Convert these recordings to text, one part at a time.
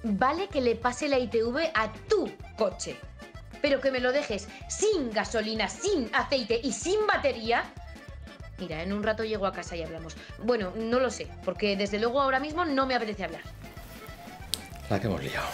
vale que le pase la ITV a tu coche, pero que me lo dejes sin gasolina, sin aceite y sin batería. Mira, en un rato llego a casa y hablamos. Bueno, no lo sé, porque desde luego ahora mismo no me apetece hablar. La que hemos liado.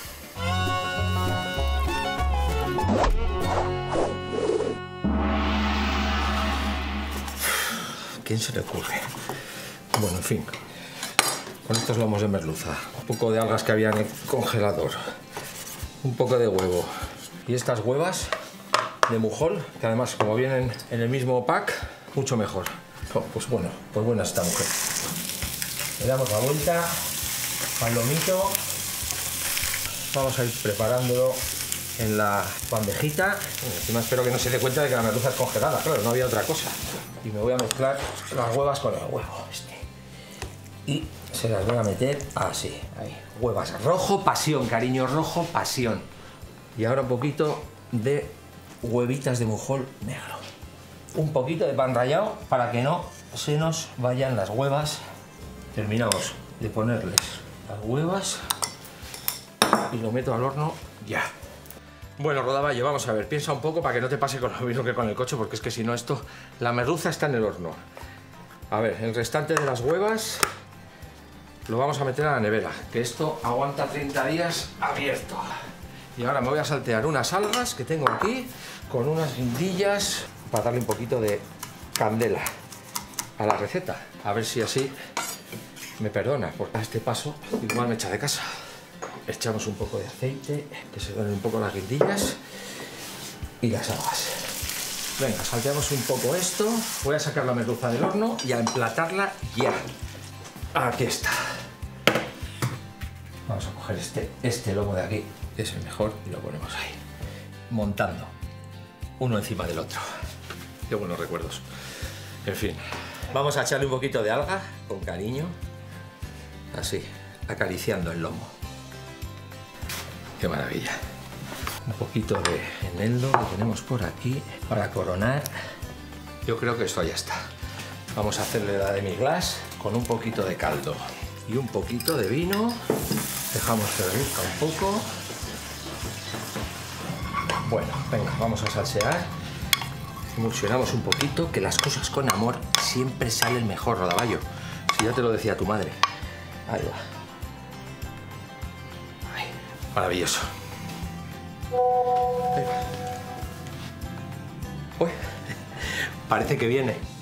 ¿Quién se le ocurre? Bueno, en fin. Con estos lomos de merluza, un poco de algas que había en el congelador, un poco de huevo y estas huevas de mujol, que además como vienen en el mismo pack, mucho mejor. Oh, pues buena esta mujer. Le damos la vuelta al lomito. Vamos a ir preparándolo en la bandejita. Encima espero que no se dé cuenta de que la merluza es congelada, claro, no había otra cosa. Y me voy a mezclar las huevas con el huevo y se las voy a meter así, ahí. Huevas rojo pasión, cariño, rojo pasión. Y ahora un poquito de huevitas de mujol negro. Un poquito de pan rallado para que no se nos vayan las huevas. Terminamos de ponerles las huevas y lo meto al horno ya. Bueno, Rodaballo, vamos a ver, piensa un poco para que no te pase con lo mismo que con el coche, porque es que si no esto, la merluza está en el horno. A ver, el restante de las huevas lo vamos a meter a la nevera, que esto aguanta 30 días abierto. Y ahora me voy a saltear unas algas que tengo aquí con unas guindillas para darle un poquito de candela a la receta. A ver si así me perdona, porque a este paso igual me echa de casa. Echamos un poco de aceite, que se donen un poco las guindillas y las algas. Venga, salteamos un poco esto. Voy a sacar la merluza del horno y a emplatarla ya. Aquí está. Vamos a coger este lomo de aquí, que es el mejor, y lo ponemos ahí. Montando, uno encima del otro. Qué buenos recuerdos. En fin, vamos a echarle un poquito de alga, con cariño. Así, acariciando el lomo. Qué maravilla. Un poquito de eneldo que tenemos por aquí para coronar. Yo creo que esto ya está. Vamos a hacerle la demi-glace con un poquito de caldo y un poquito de vino. Dejamos que reduzca un poco. Bueno, venga, vamos a salsear. Emulsionamos un poquito, que las cosas con amor siempre salen mejor, Rodaballo. Si ya te lo decía tu madre. Ahí va. Ay, maravilloso. Uy, parece que viene.